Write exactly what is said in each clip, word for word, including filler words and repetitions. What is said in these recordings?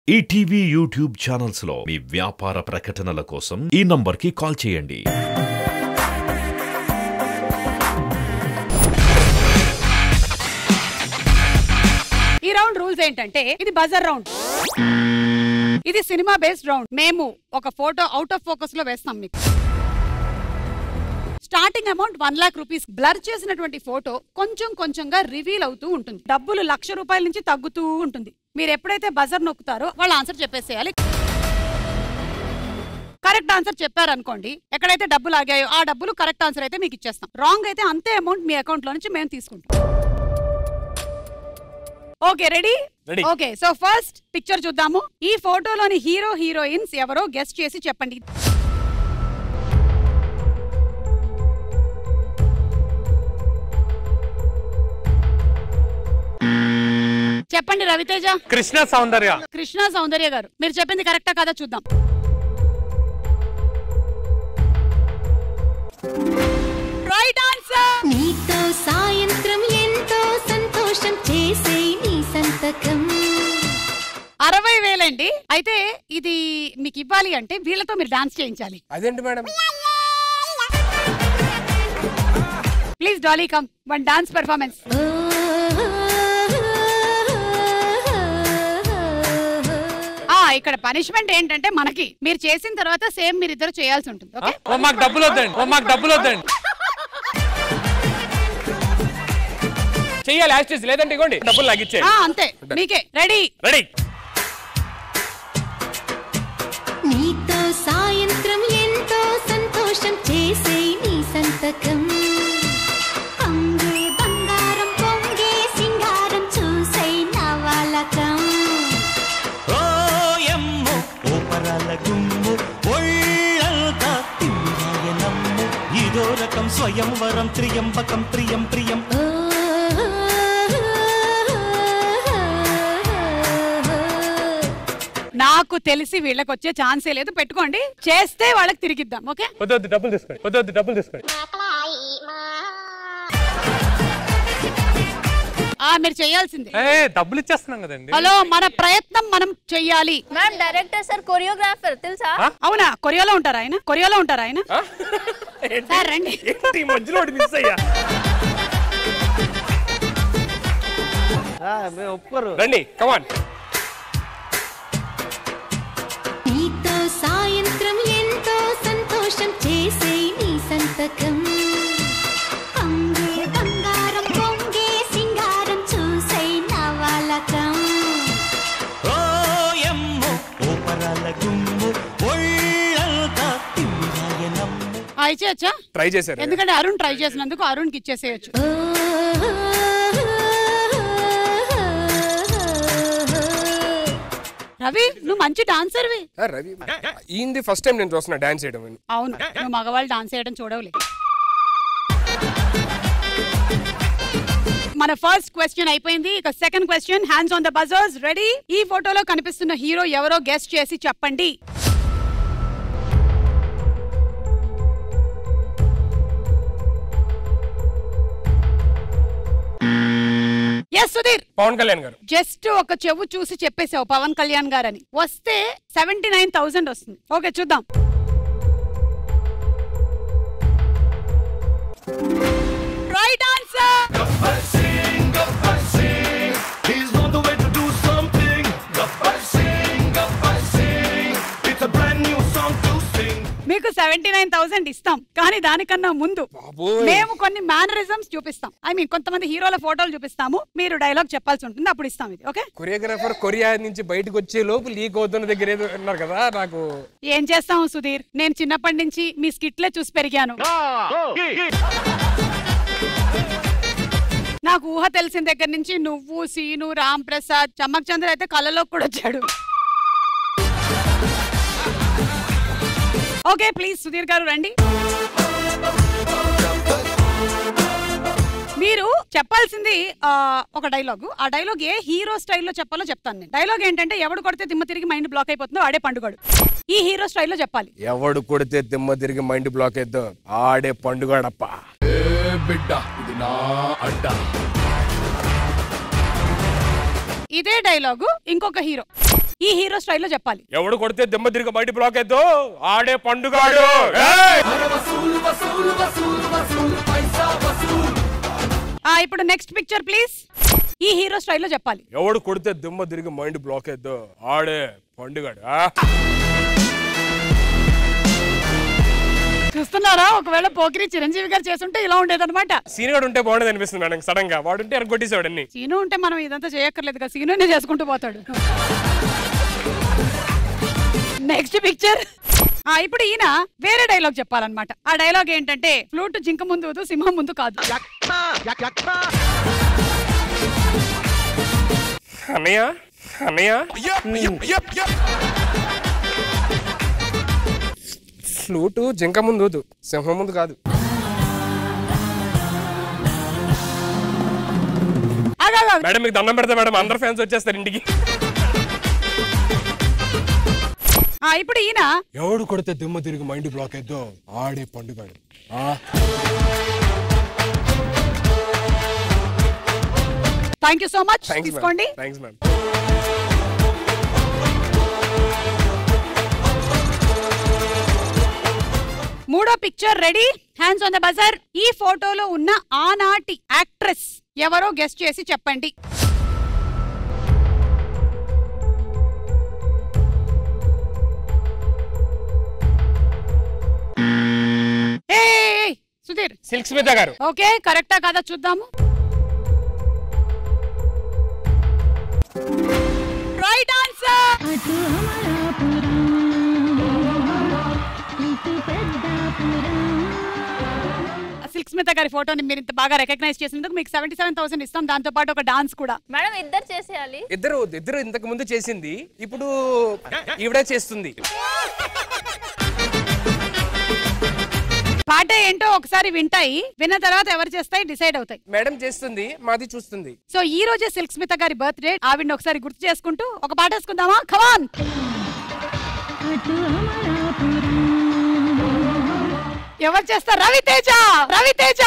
ETV YouTube channels లో మీ వ్యాపార ప్రకటనల కోసం ఈ నంబర్కి కాల్ చేయండి. ఈ రౌండ్ రూల్స్ ఏంటంటే ఇది బజర్ రౌండ్, ఇది సినిమా బేస్డ్ రౌండ్. మేము ఒక ఫోటో అవుట్ ఆఫ్ ఫోకస్ లో వేస్తాం. మీకు starting amount one lakh rupees. Blur చేసినటువంటి ఫోటో కొంచెం కొంచెంగా రివీల్ అవుతూ ఉంటుంది. డబ్బులు లక్ష రూపాయల నుంచి తగ్గుతూ ఉంటుంది. మీరు ఎప్పుడైతే బజర్ నొక్కుతారో వాళ్ళు ఆన్సర్ చెప్పేసేయాలి. కరెక్ట్ ఆన్సర్ చెప్పారనుకోండి, ఎక్కడైతే డబ్బులు ఆగాయో ఆ డబ్బులు కరెక్ట్ ఆన్సర్ అయితే మీకు ఇచ్చేస్తాం. రాంగ్ అయితే అంతే అమౌంట్ మీ అకౌంట్ లో నుంచి మేము తీసుకుంటాం. Okay, ready? Okay, so first picture చూద్దాము. ఈ ఫోటోలోని హీరో హీరోయిన్స్ ఎవరో గెస్ట్ చేసి చెప్పండి. చెప్పండి రవితేజ. కృష్ణ సౌందర్య. కృష్ణ సౌందర్య గారు, మీరు చెప్పింది కరెక్టా కదా చూద్దాం. Right answer. నీతో సాయంత్రం ఎంతో సంతోషం చేసే నీ సంతకం. అరవై వేలండి. అయితే ఇది మీకు ఇవ్వాలి అంటే వీళ్ళతో మీరు డాన్స్ చేయించాలి. అదేంటి madam? Please Dolly come, one dance performance. ఇక్కడ పనిష్మెంట్ ఏంటంటే మనకి మీరు చేసిన తర్వాత సేమ్ మీరు ఇద్దరు చేయాల్సి ఉంటుంది. ఓకే, మాకు డబ్బులు వద్దండి, మాకు డబ్బులు వద్దండి. చెయ్యాలి యాక్చువల్లీ, లేదంటే ఇవ్వండి డబ్బులు లాగిచ్చే. అంతే, మీకే. రెడీ? రెడీ. నీతో సాయంత్రం ఎంతో సంతోషం చేసే నీ సంతకం. అంగే బంగారం పొంగే సింగారం చూసే నవలకం. రకం స్వయంవరం త్రియంబకం ప్రియం ప్రియం. నాకు తెలిసి వీళ్ళకి వచ్చే ఛాన్సే లేదు. పెట్టుకోండి, చేస్తే వాళ్ళకి తిరిగిద్దాం. ఓకే, వద్దు డబ్బులు తీసుకోండి, వద్దు డబ్బులు తీసుకోండి. మీరు చేయాల్సిందే. డబ్బులు ఇచ్చేస్తున్నాం కదండి. హలో, మన ప్రయత్నం మనం చెయ్యాలి. మ్యామ్ డైరెక్టర్ సార్ కొరియోగ్రాఫర్ తెలుసా? అవునా? కొరియాలో ఉంటారా ఆయన? కొరియాలో ఉంటారా ఆయన? సార్ రండి. మధ్యలో మిస్ అయ్యా. రండి, కమాన్. నీతో సాయంత్రం ఎంతో సంతోషం చేసే నీ సంతకం. ట్రై చేశారు, ఎందుకంటే అరుణ్ ట్రై చేసినందుకు అరుణ్ కి ఇచ్చేసేయచ్చు. రవి, నువ్వు మంచి డాన్సర్వి. రవి ఈంది ఫస్ట్ టైం నేను చూస్తున్నా డాన్స్ చేయడం. అవును, నువ్వు మగవాళ్ళు డాన్స్ చేయడం చూడవులే. మన ఫస్ట్ క్వశ్చన్ అయిపోయింది. ఇక second question, hands on the buzzers. Ready? ఈ ఫోటోలో కనిపిస్తున్న హీరో ఎవరో గెస్ట్ చేసి చెప్పండి. ఎస్ సుధీర్. పవన్ కళ్యాణ్ గారు. జస్ట్ ఒక చెవు చూసి చెప్పేసావు పవన్ కళ్యాణ్ గారు అని. వస్తే సెవెంటీ నైన్ థౌసండ్ వస్తుంది. ఓకే, చూద్దాం. Right answer. మీకు సెవెంటీ నైన్ థౌసండ్ ఇస్తాం, కానీ దానికన్నా ముందు మేము కొన్ని మేనరిజమ్స్ చూపిస్తాం. ఐ మీన్ కొంతమంది హీరోల ఫోటోలు చూపిస్తాము, మీరు డైలాగ్ చెప్పాల్సి ఉంటుంది, అప్పుడు ఇస్తాం ఇది. ఓకే, కొరియోగ్రాఫర్ కొరియా నుంచి బయటకు వచ్చే లోపు లీక్ అవుతున్న దగ్గర ఏదో ఉన్నారు కదా. నాకు ఏం చేస్తాము సుధీర్, నేను చిన్నప్పటి నుంచి మీ స్కిట్లే చూసి పెరిగాను. నాకు ఊహ తెలిసిన దగ్గర నుంచి నువ్వు, సీను, రామ్ ప్రసాద్, చమ్మక్ చంద్ర అయితే కళ్ళలో కూడా వచ్చాడు. ఓకే, ప్లీజ్ సుధీర్ గారు రండి. మీరు చెప్పాల్సింది ఒక డైలాగు. ఆ డైలాగ్ ఏ హీరో స్టైల్లో చెప్పాలో చెప్తాను నేను. డైలాగ్ ఏంటంటే, ఎవడు కొడితే దిమ్మ తిరిగి మైండ్ బ్లాక్ అయిపోతుందో ఆడే పండుగడు. ఈ హీరో స్టైల్లో చెప్పాలి. ఎవడు కొడితే దిమ్మ తిరిగి మైండ్ బ్లాక్ అయిద్దో ఆడే పండుగడప్ప. ఇదే డైలాగు ఇంకొక హీరో. ఈ హీరో స్టైల్లో చెప్పాలి. ఎవడు కొడితే దెమ్మ తిరిగి బయట బ్లాక్ అవుతో ఆడే పండుగాడు. ఇప్పుడు నెక్స్ట్ పిక్చర్ ప్లీజ్. ఈ హీరో స్టైల్లో చెప్పాలి. ఎవడు కొడితే దెమ్మ తిరిగి మైండ్ బ్లాక్ అవుతో ఆడే పండుగాడు. చూస్తున్నారా, ఒకవేళ పోకిరి చిరంజీవి గారు చేస్తుంటే ఇలా ఉండేదన్నమాట. సీనుగాడు ఉంటే బాగుండేది అనిపిస్తుంది మేడం. సడన్ గా వాడుంటే ఎరగొట్టేసాడు అన్ని. సీను ఉంటే మనం ఇదంతా చేయక్కర్లేదు కదా, సీనునే చేసుకుంటూ పోతాడు. Next picture. ఇప్పుడు ఈయన వేరే డైలాగ్ చెప్పాలన్నమాట. ఆ డైలాగ్ ఏంటంటే ఫ్లూట్ జింక ముందు సింహం ముందు కాదు. అన్నయ్య అన్నయ్య ఫ్లూటు జింక ముందు సింహం ముందు కాదు. మేడం మీకు దండం పెడతా మేడం, అందరు ఫ్యాన్స్ వచ్చేస్తారు ఇంటికి. ఇప్పుడు ఈయన ఎవడు కొడితే దిమ్మ తిరిగి మైండ్ బ్లాక్ అయిద్దో ఆడే పండుగాడు. Thank you so much. తీసుకోండి. Thanks ma'am. మూడో picture ready, hands on the buzzer. ఈ ఫోటోలో ఉన్న ఆనాటి యాక్ట్రెస్ ఎవరో గెస్ట్ చేసి చెప్పండి. సుధీర్. సిల్క్ స్మిత గారు. ఓకే, కరెక్టా కాదా చూద్దాము. Right answer. సిల్క్ స్మిత గారి ఫోటోని మీరు ఇంత బాగా రికగ్నైజ్ చేసినందుకు మీకు సెవెంటీ సెవెన్ థౌసండ్ ఇస్తాం, దాంతో పాటు ఒక డాన్స్ కూడా. మేడం ఇద్దరు చేసేయాలి. ఇద్దరు ఇద్దరు ఇంతకు ముందు చేసింది, ఇప్పుడు ఈవిడే చేస్తుంది. పాట ఏంటో ఒకసారి వింటాయి, విన్న తర్వాత ఎవరు చేస్తాయి డిసైడ్ అవుతాయి. మేడం చేస్తుంది, మాది చూస్తుంది. సో ఈ రోజే సిల్క్ స్మిత గారి బర్త్డే, ఆవిడ్ని ఒకసారి గుర్తు చేసుకుంటూ ఒక పాట వేసుకుందామా? కమాన్. ఎవరు చేస్తారు? రవితేజ. రవితేజ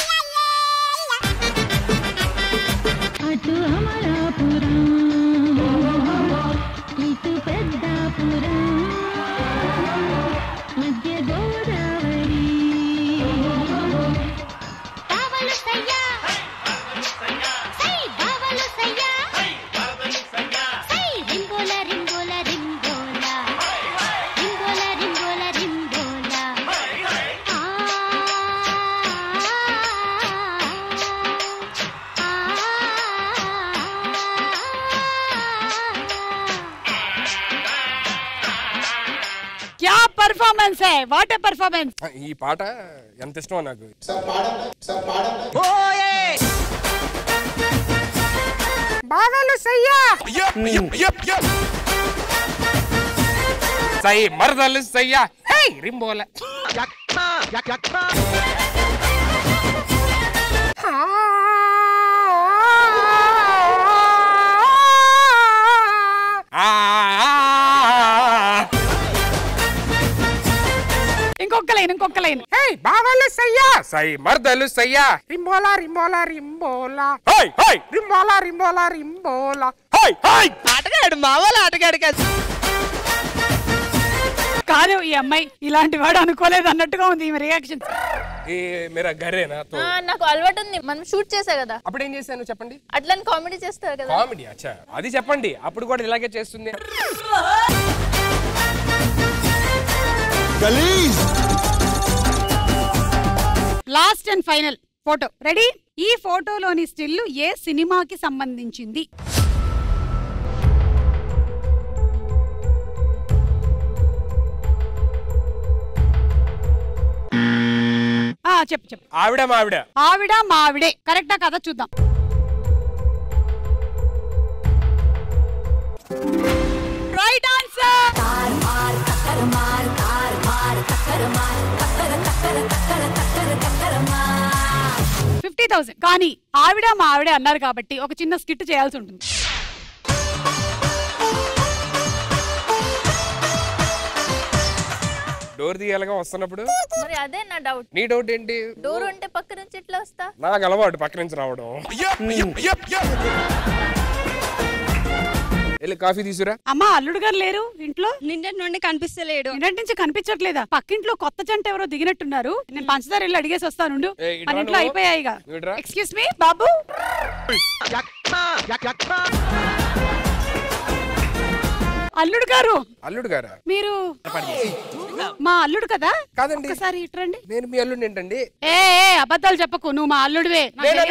परफॉर्मेंस है, व्हाट ए परफॉर्मेंस. ఈ పాట ఎంత ఇష్టమో నాకు. బావలు సయ్యా సై మరదలు సయ్యా హే రింబోల. ఇంకొక లైన్ ఇంకొక లైన్. హే బావలు సయ్యా సై మరదలు సయ్యా రింబోలా రింబోలా రింబోలా హై హై రింబోలా రింబోలా రింబోలా హై హై. ఆటగాడు మావాల ఆటగాడు కాదు. కాదు, ఈ అమ్మాయి ఇలాంటి వాడు అనుకోలేదు అన్నట్టుగా ఉంది ఈ రియాక్షన్. ఏ మేరా గరేనా తో నాకు అలవాటు ఉంది, మనం షూట్ చేసా కదా. అప్పుడు ఏం చేశాను చెప్పండి. అట్లని కామెడీ చేస్తారు కదా. కామెడీ అచ్చా, అది చెప్పండి. అప్పుడు కూడా ఇలాగే చేస్తుంది. Last and final photo ready. ఈ ఫోటోలోని స్టిల్ ఏ సినిమాకి సంబంధించింది? చెప్పు చెప్పు. ఆవిడ మావిడ. ఆవిడ మావిడే కరెక్టా కదా చూద్దాం. Right answer. Fifty thousand. కానీ ఆవిడ మా ఆవిడే అన్నారు కాబట్టి ఒక చిన్న స్కిట్ చేయాల్సి ఉంటుంది. డోర్ తీయాలిగా వస్తున్నప్పుడు. మరి అదే నా డౌట్. నీ డౌట్ ఏంటి? డోర్ ఉంటే పక్క నుంచి ఎట్లా వస్తా? నాకు అలవాటు పక్క నుంచి రావడం. వెళ్ళి కాఫీ తీసురా. అమ్మా అల్లుడు గారు లేరు ఇంట్లో? నిన్నటి నుండి కనిపిస్తలేడు. నిన్నటి నుంచి కనిపించట్లేదా? పక్కింట్లో కొత్త జంట ఎవరో దిగినట్టున్నారు. నేను పంచదార వెళ్ళి అడిగేసి వస్తాను. మన ఇంట్లో అయిపోయాయిగా. ఎక్స్క్యూజ్ మీ బాబు. అల్లుడు గారు. అల్లుడు గారా? మీరు మా అల్లుడు కదా? కాదండి. ఒకసారి ఇట్రండి. నేను మీ అల్లుడు ఏంటండి? ఏ అబద్ధాలు చెప్పకు, నువ్వు మా అల్లుడివే.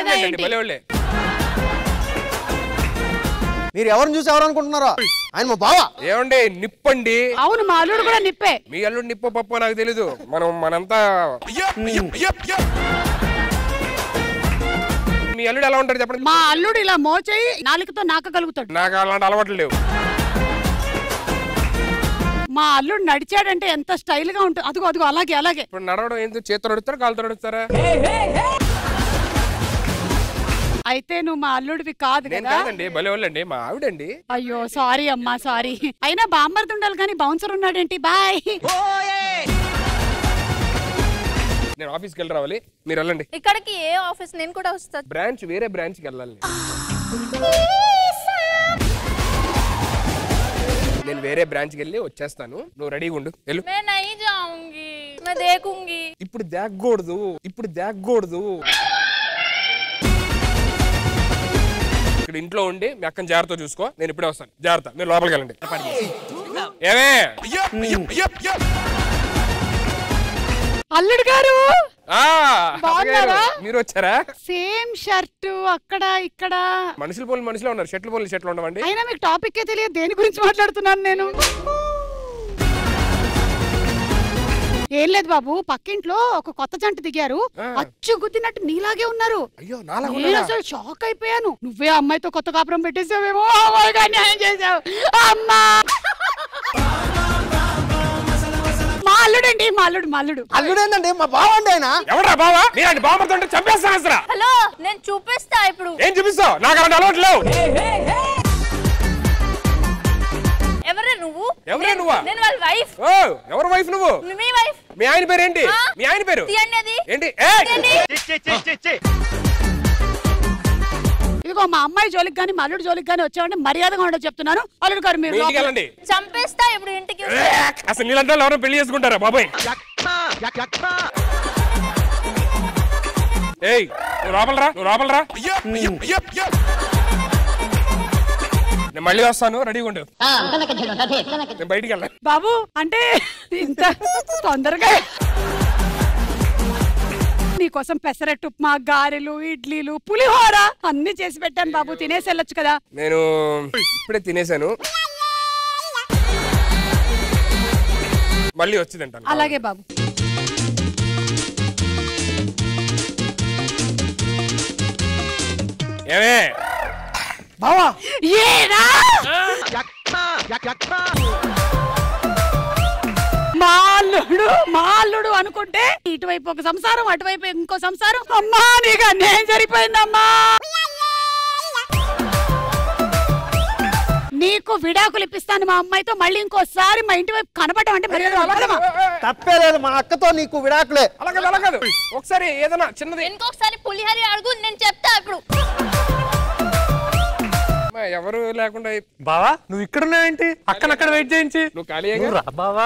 మీరు ఎవరిని చూసి ఎవరు అనుకుంటున్నారో? ఆయన మా బావ. ఏమండి నిప్పండి. అవును మా అల్లుడు కూడా నిప్పే. మీ అల్లుడు నిప్పో పప్పు నాకు తెలీదు. మనం మనంతా మీ అల్లుడు ఎలా ఉంటాడు చెప్పండి? మా అల్లుడు ఇలా మోచేయి నాలుకతో నాకగలుగుతాడు. నాకు అలాంటి అలవాట్లు లేవు. మా అల్లుడు నడిచాడంటే ఎంత స్టైల్ గా ఉంటుంది. అదిగో అదిగో అలాగే అలాగే. ఇప్పుడు నడవడం ఏంటో చేతితో నడుస్తారా కాలుతో నడుస్తారా? అయితే నువ్వు మా అల్లుడివి కాదు కదా? భలే వాళ్ళండి, మా ఆవిడండి. అయ్యో సారీ అమ్మా సారీ. అయినా బాంబర్ది ఉండాలి కానీ బౌన్సర్ ఉన్నాడేంటి? బాయ్. నేను ఆఫీస్కి వెళ్ళి రావాలి, మీరు వెళ్ళండి. ఇక్కడికి ఏ ఆఫీస్? నేను కూడా వస్తా. బ్రాంచ్ వేరే బ్రాంచ్కి వెళ్ళాలి. నేను వేరే బ్రాంచ్కి వెళ్ళి వచ్చేస్తాను, నువ్వు రెడీగా ఉండు. వెళ్ళు. ఇప్పుడు దాగకూడదు, ఇప్పుడు దాగకూడదు. ఇక్కడ ఇంట్లో ఉండి మీ అక్కని జాగ్రత్త చూసుకో, నేను ఇప్పుడే వస్తాను. జాగ్రత్త, మీరు లోపలికి వెళ్ళండి. ఏమే అల్లుడు గారు మీరు వచ్చారా? సేమ్ షర్ట్ అక్కడ ఇక్కడ. మనుషులు పోలి మనుషులు ఉన్నారు, షర్ట్లు పోలి షర్ట్లు ఉండవండి. అయినా మీకు టాపిక్ ఏ తెలియదు, దేని గురించి మాట్లాడుతున్నాను నేను? ఏం లేదు బాబు, పక్కింట్లో ఒక కొత్త జంట దిగారు. అచ్చు గుద్దినట్టు నీలాగే ఉన్నారు. నేను అసలు షాక్ అయిపోయాను. నువ్వే అమ్మాయితో కొత్త కాపురం పెట్టేసావేమో, న్యాయం చేసావు అమ్మా. మా అల్లుడండి, మా అల్లుడు మా అల్లుడు అల్లుడేందండి మా బావ అండి. ఆయన ఎవరా బావా? నేను బావతో చంపేస్తాను అసలు. హలో నేను చూపిస్తా ఇప్పుడు. ఏం చూపిస్తావు? నాకు అలాంటి అలవాటు లేవు. ఎవరే నువ్వు? ఎవరే నువ్వా? నేను వాళ్ళ వైఫ్. ఓ ఎవరు వైఫ్ నువ్వు? మీ వైఫ్. మీ ఆయన పేరు ఏంటి? మీ ఆయన పేరు ఏంటి? ఇదిగో మా అమ్మాయి జోలికి గానీ మా అల్లుడు జోలికి గానీ వచ్చామంటే మర్యాదగా ఉండదు చెప్తున్నాను. అల్లుడు గారు మీరు చంపేస్తా ఇప్పుడు ఇంటికి. అసలు నీళ్ళంతా ఎవరో పెళ్లి చేసుకుంటారా బాబాయ్? ఏయ్ నువ్వు లోపలరా, నువ్వు లోపలరా. నేను మళ్ళీ వస్తాను, రెడీగా ఉండు. నేను బయటికి వెళ్ళా. బాబు అంటే ఇంత తొందరగా నీకోసం పెసరట్టు ఉప్మా, గారెలు, ఇడ్లీలు, పులిహోర అన్ని చేసి పెట్టాను బాబు, తినేసి వెళ్ళొచ్చు కదా. నేను ఇప్పుడే తినేసాను, మళ్ళీ వచ్చి తింటాను. అలాగే బాబు. ఏమే బావా? ఏరా మా అల్లుడు మా అల్లుడు అనుకుంటే ఇటువైపు ఒక సంసారం, అటువైపు ఇంకో సంసారం. అమ్మా నీకు అన్యాయం జరిగిపోయిందమ్మా. నీకు విడాకులు ఇప్పిస్తాను మా అమ్మాయితో, మళ్ళీ ఇంకోసారి మా ఇంటి వైపు కనపడడం అంటే తప్పేలేదు. మా అక్కతో నీకు విడాకులే. అలాగే అలాగే ఒకసారి ఏదైనా చిన్నది ఇంకొకసారి పులిహోర అడుగు, నేను చెప్తా ఇప్పుడు. ఎవరు లేకుండా బావా నువ్వు ఇక్కడ ఉన్నావేంటి? అక్కడక్కడ వెయిట్ చేయించి నువ్వు ఖాళీగా బావా.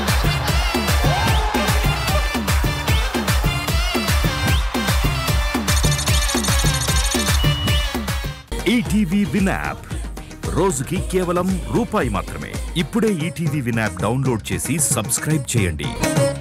ఈటీవీ విన్ యాప్ రోజుకి కేవలం రూపాయి మాత్రమే. ఇప్పుడే ఈటీవీ విన్ యాప్ డౌన్లోడ్ చేసి సబ్స్క్రైబ్ చేయండి.